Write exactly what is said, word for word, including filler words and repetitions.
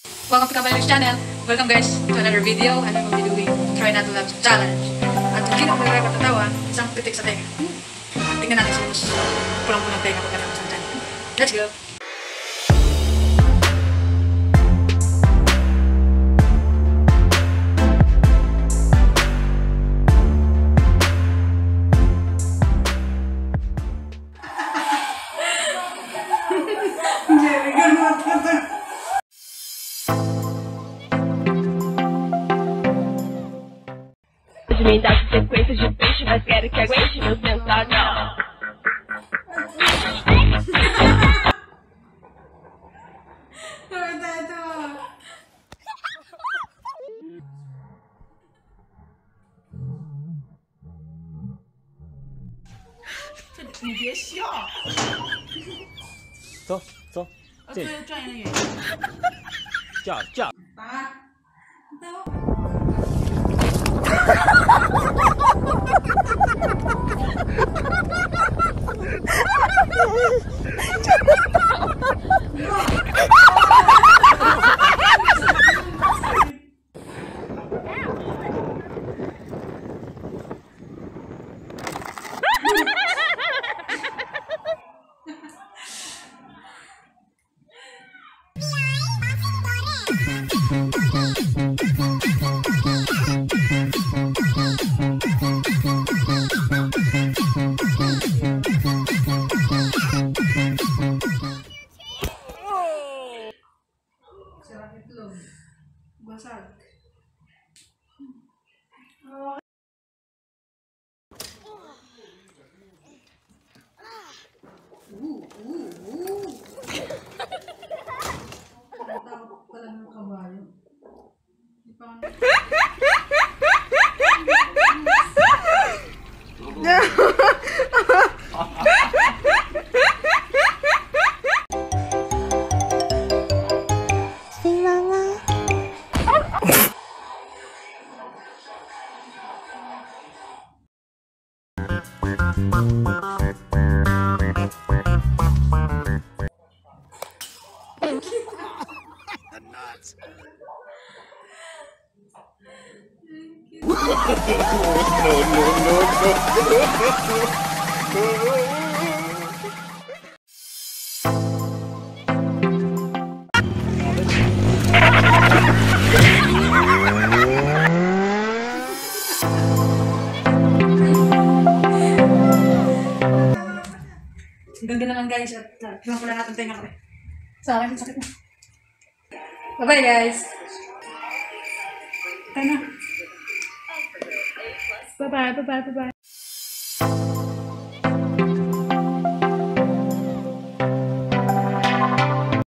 Welcome to Kabalig's channel. Welcome guys to another video. And we will be doing try not to laugh challenge. At kung sino may record tatawa, isang pitik sa tenga. Tingnan natin kung mas pulang-pulang tenga pagkatapos ng channel. Let's go! Me dá sequência de peixe, mas quero que aguente meu sentadão. 你别笑。 走走，这对，转一个圆。 架架。 打。走。Basag. Oh. Uh, uh, uh. Tawag pala ng kabayo. The nuts. no, no, no, no. Hanggang lang guys at uh, kilang pala natin tenga ko. Sa akin, sakit na. Bye-bye guys! Tayo na. Bye-bye, bye-bye, bye-bye.